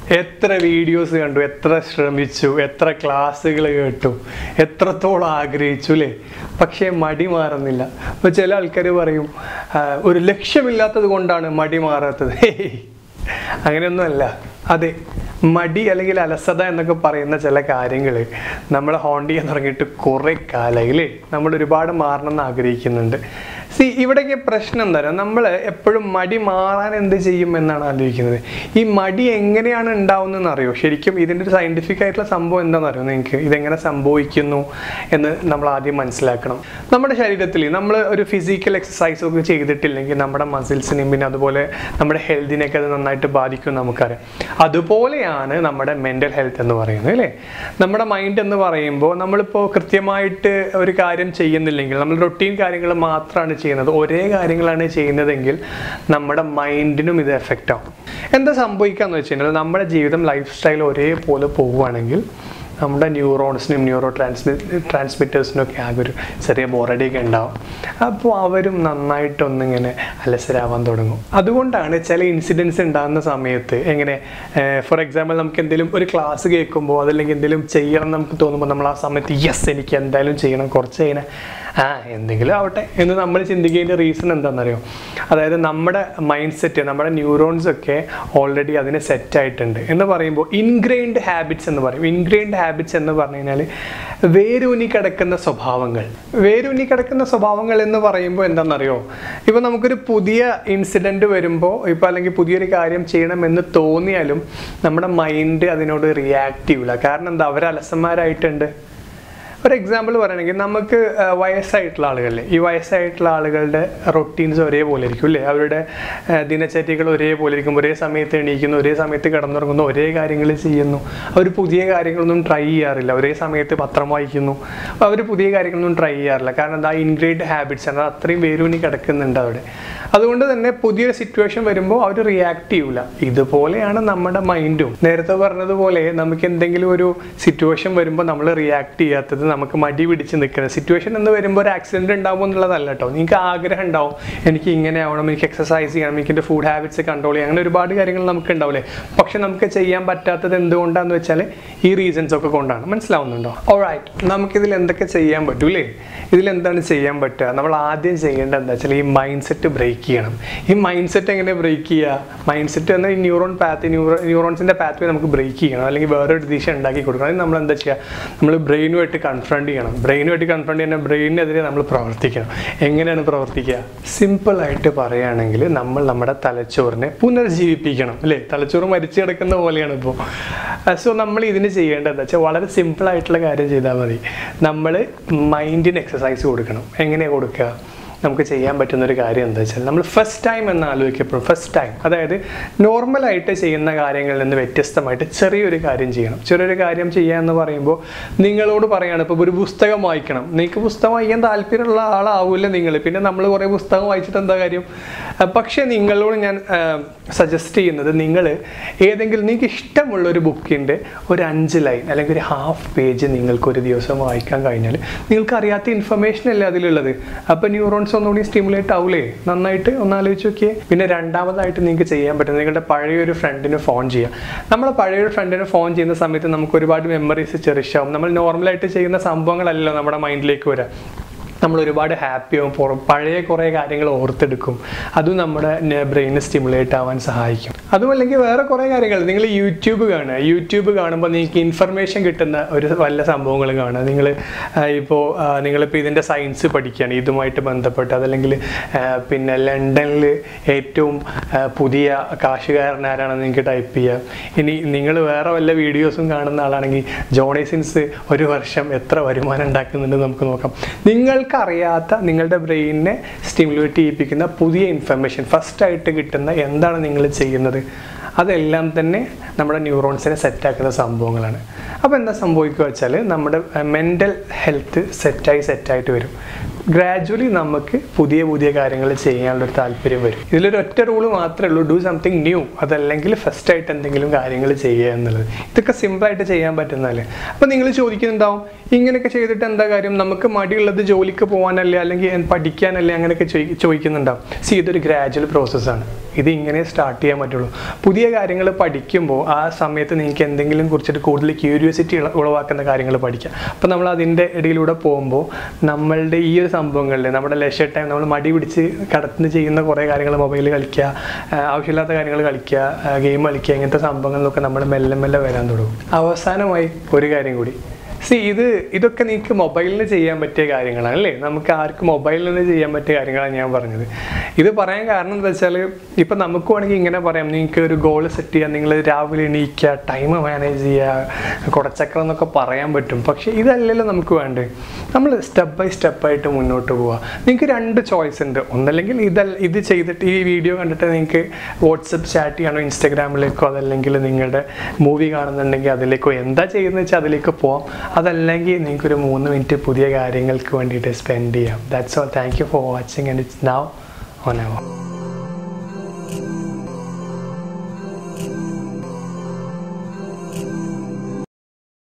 എത്ര വീഡിയോസ് കണ്ടു, എത്ര ശ്രമിച്ചു, എത്ര ക്ലാസ്സുകൾ കേട്ടു, എത്രത്തോളം ആഗ്രഹിച്ചു അല്ലേ? പക്ഷേ മടി മാറുന്നില്ല. അപ്പോൾ ചില ആൾക്കാർ പറയും ഒരു ലക്ഷ്യമില്ലാത്തത് കൊണ്ടാണ് മടി മാറാത്തത്. അങ്ങനെയൊന്നുമല്ല. അതെ, മടി അല്ലെങ്കിൽ അലസത എന്നൊക്കെ പറയുന്ന ചില കാര്യങ്ങൾ നമ്മൾ ഹോണ്ട് ചെയ്യാൻ തുടങ്ങിയിട്ട് കുറേ കാലമായില്ലേ? നമ്മൾ ഒരുപാട് മാറണമെന്ന് ആഗ്രഹിക്കുന്നുണ്ട്. ഇവിടേക്ക് പ്രശ്നം എന്താ പറയുക, നമ്മൾ എപ്പോഴും മടി മാറാൻ എന്ത് ചെയ്യും എന്നാണ് ആലോചിക്കുന്നത്. ഈ മടി എങ്ങനെയാണ് ഉണ്ടാവുന്നതെന്ന് അറിയോ? ശരിക്കും ഇതിൻ്റെ ഒരു സയൻറ്റിഫിക് ആയിട്ടുള്ള സംഭവം എന്താണെന്ന് അറിയോ നിങ്ങൾക്ക്? ഇതെങ്ങനെ സംഭവിക്കുന്നു എന്ന് നമ്മൾ ആദ്യം മനസ്സിലാക്കണം. നമ്മുടെ ശരീരത്തിൽ നമ്മൾ ഒരു ഫിസിക്കൽ എക്സസൈസ് ഒക്കെ ചെയ്തിട്ടില്ലെങ്കിൽ നമ്മുടെ മസിൽസിനെയും പിന്നെ അതുപോലെ നമ്മുടെ ഹെൽത്തിനെയൊക്കെ അത് നന്നായിട്ട് ബാധിക്കും നമുക്കറിയാം. അതുപോലെയാണ് നമ്മുടെ മെൻ്റൽ ഹെൽത്ത് എന്ന് പറയുന്നത് അല്ലേ? നമ്മുടെ മൈൻഡ് എന്ന് പറയുമ്പോൾ നമ്മളിപ്പോൾ കൃത്യമായിട്ട് ഒരു കാര്യം ചെയ്യുന്നില്ലെങ്കിൽ, നമ്മൾ റൊട്ടീൻ കാര്യങ്ങൾ മാത്രമാണ് ചെയ്യുന്നത്, ഒരേ കാര്യങ്ങളാണ് ചെയ്യുന്നതെങ്കിൽ നമ്മുടെ മൈൻഡിനും ഇത് എഫക്റ്റ് ആവും. എന്താ സംഭവിക്കാന്ന് വെച്ച് കഴിഞ്ഞാൽ നമ്മുടെ ജീവിതം ലൈഫ് സ്റ്റൈൽ ഒരേപോലെ പോവുകയാണെങ്കിൽ നമ്മുടെ ന്യൂറോൺസിനും ട്രാൻസ്മിറ്റേഴ്സിനൊക്കെ ആകെ ഒരു ചെറിയ ബോറടിയൊക്കെ ഉണ്ടാവും. അപ്പോൾ അവരും നന്നായിട്ടൊന്നിങ്ങനെ അലസരാവാൻ തുടങ്ങും. അതുകൊണ്ടാണ് ചില ഇൻസിഡൻസ് ഉണ്ടാകുന്ന സമയത്ത് എങ്ങനെ ഫോർ എക്സാമ്പിൾ നമുക്ക് എന്തെങ്കിലും ഒരു ക്ലാസ് കേൾക്കുമ്പോൾ അതല്ലെങ്കിൽ എന്തെങ്കിലും ചെയ്യണം നമുക്ക് തോന്നുമ്പോൾ നമ്മൾ ആ സമയത്ത് യെസ് എനിക്ക് എന്തായാലും ചെയ്യണം, കുറച്ച് കഴിഞ്ഞാൽ എന്തെങ്കിലും ആവട്ടെ എന്ന് നമ്മൾ ചിന്തിക്കേണ്ട റീസൺ എന്താണെന്നറിയോ? അതായത് നമ്മുടെ മൈൻഡ് സെറ്റ്, നമ്മുടെ ന്യൂറോൺസൊക്കെ ഓൾറെഡി അതിന് സെറ്റായിട്ടുണ്ട് എന്ന് പറയുമ്പോൾ ഇൻഗ്രെയിൻഡ് ഹാബിറ്റ്സ് എന്ന് പറയും. ഇൻഗ്രെയിൻഡ് ഹാബിറ്റ്സ് എന്ന് പറഞ്ഞു കഴിഞ്ഞാൽ വേരൂന്നി കിടക്കുന്ന സ്വഭാവങ്ങൾ. വേരൂന്നി കിടക്കുന്ന സ്വഭാവങ്ങൾ എന്ന് പറയുമ്പോൾ എന്താണെന്നറിയോ? ഇപ്പോൾ നമുക്കൊരു പുതിയ ഇൻസിഡൻറ്റ് വരുമ്പോൾ ഇപ്പോൾ അല്ലെങ്കിൽ പുതിയൊരു കാര്യം ചെയ്യണമെന്ന് തോന്നിയാലും നമ്മുടെ മൈൻഡ് അതിനോട് റിയാക്ട് ചെയ്യില്ല. കാരണം എന്താ? അവർ അലസന്മാരായിട്ടുണ്ട്. ഒരു എക്സാമ്പിൾ പറയുകയാണെങ്കിൽ നമുക്ക് വയസ്സായിട്ടുള്ള ആളുകളിലെ ഈ വയസ്സായിട്ടുള്ള ആളുകളുടെ റൊട്ടീൻസ് ഒരേപോലെ ഇരിക്കും അല്ലേ? അവരുടെ ദിനചര്യകൾ ഒരേപോലെ ഇരിക്കും. ഒരേ സമയത്ത് എണീക്കുന്നു, ഒരേ സമയത്ത് കിടന്നുറങ്ങുന്നു, ഒരേ കാര്യങ്ങൾ ചെയ്യുന്നു. അവർ പുതിയ കാര്യങ്ങളൊന്നും ട്രൈ ചെയ്യാറില്ല. ഒരേ സമയത്ത് പത്രം വായിക്കുന്നു. അവർ പുതിയ കാര്യങ്ങളൊന്നും ട്രൈ ചെയ്യാറില്ല. കാരണം എന്താ? ഇൻഗ്രെയിൻഡ് ഹാബിറ്റ്സ് ആണ്, അത്രയും വേരൂന്നി കിടക്കുന്നുണ്ട് അവിടെ. അതുകൊണ്ട് തന്നെ പുതിയൊരു സിറ്റുവേഷൻ വരുമ്പോൾ അവർ റിയാക്ട് ചെയ്യൂല. ഇതുപോലെയാണ് നമ്മുടെ മൈൻഡും. നേരത്തെ പറഞ്ഞതുപോലെ നമുക്ക് എന്തെങ്കിലും ഒരു സിറ്റുവേഷൻ വരുമ്പോൾ നമ്മൾ റിയാക്ട് ചെയ്യാത്തത് നമുക്ക് മടി പിടിച്ച് നിൽക്കുന്നത്. സിറ്റുവേഷൻ എന്ന് വരുമ്പോൾ ഒരു ആക്സിഡൻറ്റ് ഉണ്ടാകുമ്പോൾ എന്നുള്ളതല്ല കേട്ടോ. നിങ്ങൾക്ക് ആഗ്രഹം ഉണ്ടാവും, എനിക്ക് ഇങ്ങനെ ആവണം, എനിക്ക് എക്സസൈസ് ചെയ്യണം, എനിക്ക് എൻ്റെ ഫുഡ് ഹാബിറ്റ്സ് കൺട്രോൾ ചെയ്യണം, അങ്ങനെ ഒരുപാട് കാര്യങ്ങൾ നമുക്ക് ഉണ്ടാവില്ലേ? പക്ഷെ നമുക്ക് ചെയ്യാൻ പറ്റാത്തത് എന്തുകൊണ്ടാണെന്ന് വെച്ചാൽ ഈ റീസൺസ് ഒക്കെ കൊണ്ടാണ്. മനസ്സിലാവുന്നുണ്ടോ? ഓൾറൈറ്റ്, നമുക്കിതിൽ എന്തൊക്കെ ചെയ്യാൻ പറ്റൂല്ലേ? ഇതിലെന്താണ് ചെയ്യാൻ പറ്റുക? നമ്മൾ ആദ്യം ചെയ്യേണ്ടത് എന്താ വെച്ചാൽ ഈ മൈൻഡ് സെറ്റ് ബ്രേക്ക് ചെയ്യണം. ഈ മൈൻഡ് സെറ്റ് എങ്ങനെ ബ്രേക്ക് ചെയ്യുക? മൈൻഡ് സെറ്റ് എന്നാൽ ഈ ന്യൂറോൺസിൻ്റെ പാത്വേ നമുക്ക് ബ്രേക്ക് ചെയ്യണം, അല്ലെങ്കിൽ വേറൊരു ദിശ ഉണ്ടാക്കി കൊടുക്കണം. അതിന് നമ്മൾ എന്താ ചെയ്യുക? നമ്മൾ ബ്രെയിനുമായിട്ട് കൺഫ്രണ്ട് ചെയ്യണം. ബ്രെയിനുമായിട്ട് കൺഫ്രണ്ട് ചെയ്യുന്ന ബ്രെയിനെതിരെ നമ്മൾ പ്രവർത്തിക്കണം. എങ്ങനെയാണ് പ്രവർത്തിക്കുക? സിമ്പിളായിട്ട് പറയുകയാണെങ്കിൽ നമ്മൾ നമ്മുടെ തലച്ചോറിനെ പുനർജീവിപ്പിക്കണം അല്ലേ? തലച്ചോറ് മരിച്ചു കിടക്കുന്ന പോലെയാണ് ഇപ്പോൾ. സോ നമ്മൾ ഇതിന് ചെയ്യേണ്ടത് എന്താ വെച്ചാൽ വളരെ സിമ്പിളായിട്ടുള്ള കാര്യം ചെയ്താൽ മതി. നമ്മൾ മൈൻഡിന് എക്സസൈസ് കൊടുക്കണം. എങ്ങനെയാണ് കൊടുക്കുക? നമുക്ക് ചെയ്യാൻ പറ്റുന്നൊരു കാര്യം എന്താ വെച്ചാൽ നമ്മൾ ഫസ്റ്റ് ടൈം എന്ന് ആലോചിക്കപ്പെടും. ഫസ്റ്റ് ടൈം അതായത് നോർമലായിട്ട് ചെയ്യുന്ന കാര്യങ്ങളിൽ നിന്ന് വ്യത്യസ്തമായിട്ട് ചെറിയൊരു കാര്യം ചെയ്യണം. ചെറിയൊരു കാര്യം ചെയ്യുക എന്ന് പറയുമ്പോൾ നിങ്ങളോട് പറയുകയാണ്, ഇപ്പോൾ ഒരു പുസ്തകം വായിക്കണം. നിങ്ങൾക്ക് പുസ്തകം വായിക്കാൻ താല്പര്യമുള്ള ആളാവില്ല നിങ്ങൾ. പിന്നെ നമ്മൾ കുറേ പുസ്തകം വായിച്ചിട്ട് എന്താ കാര്യം? പക്ഷേ നിങ്ങളോട് ഞാൻ സജസ്റ്റ് ചെയ്യുന്നത് നിങ്ങൾ ഏതെങ്കിലും നിങ്ങൾക്ക് ഇഷ്ടമുള്ളൊരു ബുക്കിൻ്റെ ഒരു 5 ലൈൻ അല്ലെങ്കിൽ ഒരു ഹാഫ് പേജ് നിങ്ങൾക്കൊരു ദിവസം വായിക്കാൻ കഴിഞ്ഞാൽ നിങ്ങൾക്ക് അറിയാത്ത ഇൻഫർമേഷൻ അല്ലേ അതിലുള്ളത്. അപ്പോൾ ന്യൂറോൺസ് ഒന്നുകൂടി സ്റ്റിമുലേറ്റ് ആവൂലേ? നന്നായിട്ട് ഒന്ന് ആലോചിച്ച് നോക്കിയേ. പിന്നെ രണ്ടാമതായിട്ട് നിങ്ങൾക്ക് ചെയ്യാൻ പറ്റുന്നത് നിങ്ങളുടെ പഴയൊരു ഫ്രണ്ടിന് ഫോൺ ചെയ്യുക. നമ്മൾ പഴയൊരു ഫ്രണ്ടിന് ഫോൺ ചെയ്യുന്ന സമയത്ത് നമുക്ക് ഒരുപാട് മെമ്മറീസ് ചെറിഷ് ആവും. നമ്മൾ നോർമലായിട്ട് ചെയ്യുന്ന സംഭവങ്ങളല്ലല്ലോ നമ്മുടെ മൈൻഡിലേക്ക് വരാം. നമ്മൾ ഒരുപാട് ഹാപ്പിയാവും, പഴയ കുറേ കാര്യങ്ങൾ ഓർത്തെടുക്കും. അതും നമ്മുടെ ബ്രെയിന് സ്റ്റിമുലേറ്റ് ആവാൻ സഹായിക്കും. അതും അല്ലെങ്കിൽ വേറെ കുറേ കാര്യങ്ങൾ നിങ്ങൾ യൂട്യൂബ് കാണുക. യൂട്യൂബ് കാണുമ്പോൾ നിങ്ങൾക്ക് ഇൻഫർമേഷൻ കിട്ടുന്ന ഒരു വല്ല സംഭവങ്ങൾ കാണുക. നിങ്ങളിപ്പോൾ ഇതിൻ്റെ സയൻസ് പഠിക്കുകയാണ് ഇതുമായിട്ട് ബന്ധപ്പെട്ട്, അതല്ലെങ്കിൽ പിന്നെ ലണ്ടനിൽ ഏറ്റവും പുതിയ കാശുകാരനാരാണെന്ന് നിങ്ങൾക്ക് ടൈപ്പ് ചെയ്യുക. ഇനി നിങ്ങൾ വേറെ വല്ല വീഡിയോസും കാണുന്ന ആളാണെങ്കിൽ ജോണി സിൻസ് ഒരു വർഷം എത്ര വരുമാനം ഉണ്ടാക്കുന്നുണ്ടെന്ന് നമുക്ക് നോക്കാം. അറിയാത്ത നിങ്ങളുടെ ബ്രെയിനിനെ സ്റ്റിമുലേറ്റ് ചെയ്യിപ്പിക്കുന്ന പുതിയ ഇൻഫർമേഷൻ ഫസ്റ്റായിട്ട് കിട്ടുന്ന എന്താണ് നിങ്ങൾ ചെയ്യുന്നത്, അതെല്ലാം തന്നെ നമ്മുടെ ന്യൂറോൺസിനെ സെറ്റാക്കുന്ന സംഭവങ്ങളാണ്. അപ്പോൾ എന്താ സംഭവിക്കുക വെച്ചാൽ നമ്മുടെ മെൻ്റൽ ഹെൽത്ത് സെറ്റായിട്ട് വരും. ഗ്രാജുവലി നമുക്ക് പുതിയ പുതിയ കാര്യങ്ങൾ ചെയ്യാനുള്ളൊരു താല്പര്യം വരും. ഇതിലൊരു ഒറ്റ റൂള് മാത്രമേ ഉള്ളൂ, ഡു സംതിങ് ന്യൂ. അതല്ലെങ്കിൽ ഫസ്റ്റായിട്ട് എന്തെങ്കിലും കാര്യങ്ങൾ ചെയ്യുക എന്നുള്ളത്. ഇതൊക്കെ സിമ്പിളായിട്ട് ചെയ്യാൻ പറ്റുന്നതല്ലേ. അപ്പോൾ നിങ്ങൾ ചോദിക്കുന്നുണ്ടാവും, ഇങ്ങനെയൊക്കെ ചെയ്തിട്ട് എന്താ കാര്യം, നമുക്ക് മടിയുള്ളത് ജോലിക്ക് പോകാനല്ലേ അല്ലെങ്കിൽ പഠിക്കാനല്ലേ, അങ്ങനെയൊക്കെ ചോദിക്കുന്നുണ്ടാവും. ഇതൊരു ഗ്രാജുവൽ പ്രോസസ്സാണ്. ഇത് ഇങ്ങനെ സ്റ്റാർട്ട് ചെയ്യാൻ പറ്റുള്ളൂ. പുതിയ കാര്യങ്ങൾ പഠിക്കുമ്പോൾ ആ സമയത്ത് നിങ്ങൾക്ക് എന്തെങ്കിലും കുറിച്ചിട്ട് കൂടുതൽ ക്യൂരിയോസിറ്റി ഉളവാക്കുന്ന കാര്യങ്ങൾ പഠിക്കാം. അപ്പോൾ നമ്മൾ അതിൻ്റെ ഇടയിലൂടെ പോകുമ്പോൾ നമ്മളുടെ ഈ ഒരു സംഭവങ്ങളിൽ നമ്മുടെ ലെഷർ ടൈം നമ്മൾ മടി പിടിച്ച് കടന്ന് ചെയ്യുന്ന കുറേ കാര്യങ്ങൾ, മൊബൈൽ കളിക്കുക, ആവശ്യമില്ലാത്ത കാര്യങ്ങൾ കളിക്കുക, ഗെയിം കളിക്കുക, ഇങ്ങനത്തെ സംഭവങ്ങളിലൊക്കെ നമ്മൾ മെല്ലെ മെല്ലെ വരാൻ തുടങ്ങും. അവസാനമായി ഒരു കാര്യം കൂടി, ഇതൊക്കെ നിങ്ങൾക്ക് മൊബൈലിൽ ചെയ്യാൻ പറ്റിയ കാര്യങ്ങളാണ് അല്ലേ. നമുക്ക് ആർക്കും മൊബൈലിൽ നിന്ന് ചെയ്യാൻ പറ്റിയ കാര്യങ്ങളാണ് ഞാൻ പറഞ്ഞത്. ഇത് പറയാൻ കാരണം എന്താ വെച്ചാൽ, ഇപ്പം നമുക്ക് വേണമെങ്കിൽ ഇങ്ങനെ പറയാം, നിങ്ങൾക്ക് ഒരു ഗോൾ സെറ്റ് ചെയ്യാൻ, നിങ്ങൾ രാവിലെ എണീക്കുക, ടൈം മാനേജ് ചെയ്യുക, കുടച്ചക്രം എന്നൊക്കെ പറയാൻ പറ്റും. പക്ഷേ ഇതല്ലല്ലോ നമുക്ക് വേണ്ടത്. നമ്മൾ സ്റ്റെപ്പ് ബൈ സ്റ്റെപ്പായിട്ട് മുന്നോട്ട് പോവുക. നിങ്ങൾക്ക് 2 ചോയ്സ് ഉണ്ട്. ഒന്നല്ലെങ്കിൽ ഇത് ചെയ്തിട്ട് ഈ വീഡിയോ കണ്ടിട്ട് നിങ്ങൾക്ക് വാട്സപ്പ് ചാറ്റ് ചെയ്യണോ ഇൻസ്റ്റാഗ്രാമിലേക്കോ, അതല്ലെങ്കിൽ നിങ്ങളുടെ മൂവി കാണുന്നുണ്ടെങ്കിൽ അതിലേക്കോ, എന്താ ചെയ്യുന്നത് വെച്ചാൽ അതിലേക്ക് പോവാം. അതല്ലെങ്കിൽ നിങ്ങൾക്കൊരു 3 മിനിറ്റ് പുതിയ കാര്യങ്ങൾക്ക് വേണ്ടിയിട്ട് സ്പെൻഡ് ചെയ്യാം. That's all. Thank you for watching and it's now on our.